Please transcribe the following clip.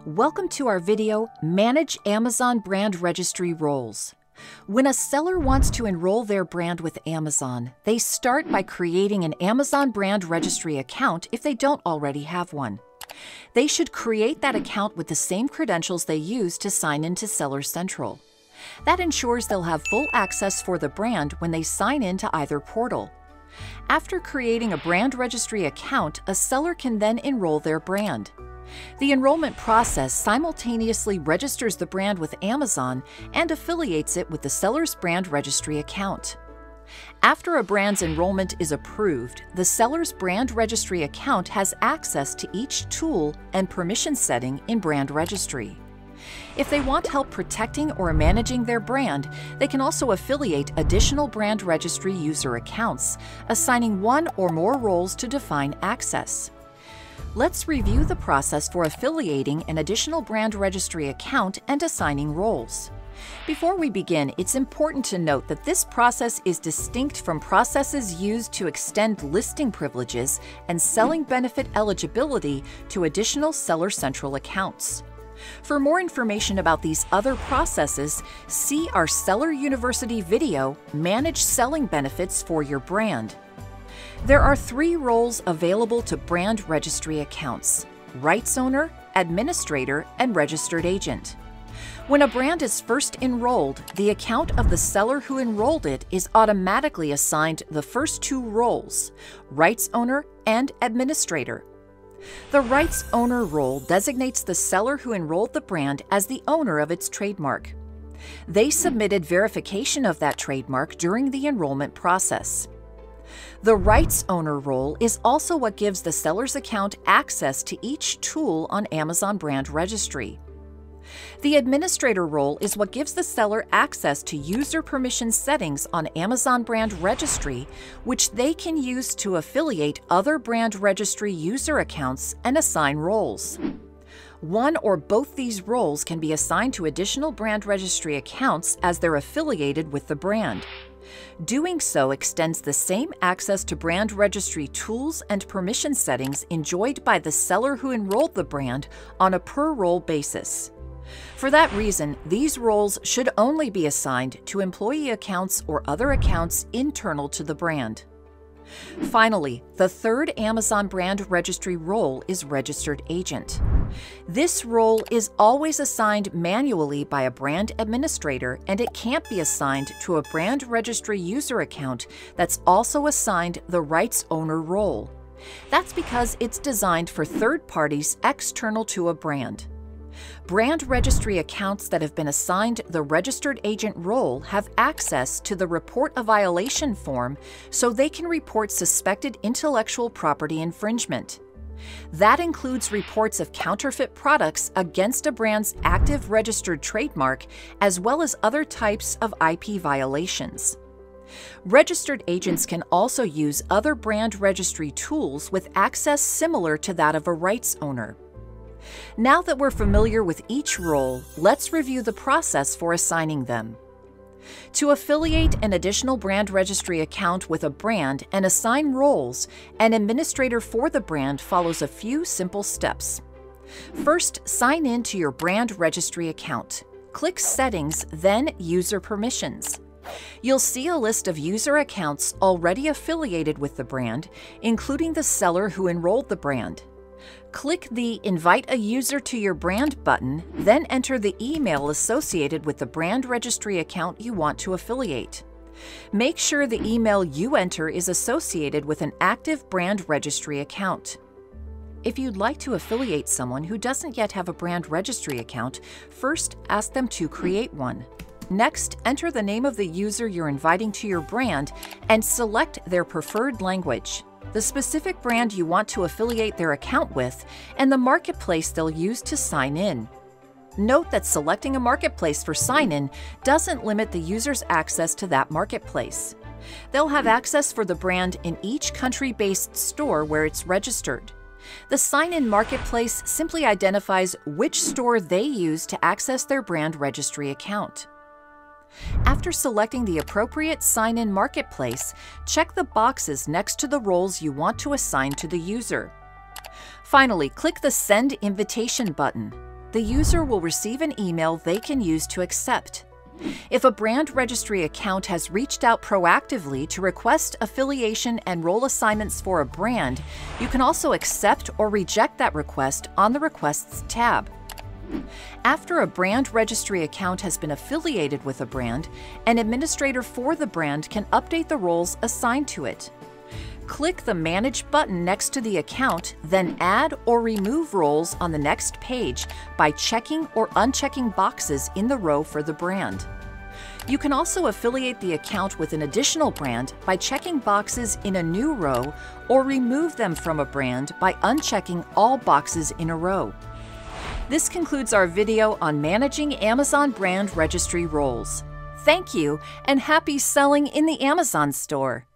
Welcome to our video, Manage Amazon Brand Registry Roles. When a seller wants to enroll their brand with Amazon, they start by creating an Amazon Brand Registry account if they don't already have one. They should create that account with the same credentials they use to sign into Seller Central. That ensures they'll have full access for the brand when they sign into either portal. After creating a brand registry account, a seller can then enroll their brand. The enrollment process simultaneously registers the brand with Amazon and affiliates it with the seller's brand registry account. After a brand's enrollment is approved, the seller's brand registry account has access to each tool and permission setting in Brand Registry. If they want help protecting or managing their brand, they can also affiliate additional brand registry user accounts, assigning one or more roles to define access. Let's review the process for affiliating an additional brand registry account and assigning roles. Before we begin, it's important to note that this process is distinct from processes used to extend listing privileges and selling benefit eligibility to additional Seller Central accounts. For more information about these other processes, see our Seller University video, Manage Selling Benefits for Your Brand. There are 3 roles available to brand registry accounts: rights owner, administrator, and registered agent. When a brand is first enrolled, the account of the seller who enrolled it is automatically assigned the first 2 roles, rights owner and administrator. The rights owner role designates the seller who enrolled the brand as the owner of its trademark. They submitted verification of that trademark during the enrollment process. The rights owner role is also what gives the seller's account access to each tool on Amazon Brand Registry. The administrator role is what gives the seller access to user permission settings on Amazon Brand Registry, which they can use to affiliate other brand registry user accounts and assign roles. One or both these roles can be assigned to additional brand registry accounts as they're affiliated with the brand. Doing so extends the same access to brand registry tools and permission settings enjoyed by the seller who enrolled the brand on a per-role basis. For that reason, these roles should only be assigned to employee accounts or other accounts internal to the brand. Finally, the third Amazon Brand Registry role is registered agent. This role is always assigned manually by a brand administrator, and it can't be assigned to a brand registry user account that's also assigned the rights owner role. That's because it's designed for third parties external to a brand. Brand registry accounts that have been assigned the registered agent role have access to the Report a Violation form so they can report suspected intellectual property infringement. That includes reports of counterfeit products against a brand's active registered trademark, as well as other types of IP violations. Registered agents can also use other brand registry tools with access similar to that of a rights owner. Now that we're familiar with each role, let's review the process for assigning them. To affiliate an additional brand registry account with a brand and assign roles, an administrator for the brand follows a few simple steps. First, sign in to your brand registry account. Click Settings, then User Permissions. You'll see a list of user accounts already affiliated with the brand, including the seller who enrolled the brand. Click the Invite a User to Your Brand button, then enter the email associated with the brand registry account you want to affiliate. Make sure the email you enter is associated with an active brand registry account. If you'd like to affiliate someone who doesn't yet have a brand registry account, first ask them to create one. Next, enter the name of the user you're inviting to your brand and select their preferred language, the specific brand you want to affiliate their account with, and the marketplace they'll use to sign in. Note that selecting a marketplace for sign-in doesn't limit the user's access to that marketplace. They'll have access for the brand in each country-based store where it's registered. The sign-in marketplace simply identifies which store they use to access their brand registry account. After selecting the appropriate sign-in marketplace, check the boxes next to the roles you want to assign to the user. Finally, click the Send Invitation button. the user will receive an email they can use to accept. If a brand registry account has reached out proactively to request affiliation and role assignments for a brand, you can also accept or reject that request on the Requests tab. After a brand registry account has been affiliated with a brand, an administrator for the brand can update the roles assigned to it. Click the Manage button next to the account, then add or remove roles on the next page by checking or unchecking boxes in the row for the brand. You can also affiliate the account with an additional brand by checking boxes in a new row or remove them from a brand by unchecking all boxes in a row. This concludes our video on managing Amazon brand registry roles. Thank you, and happy selling in the Amazon store!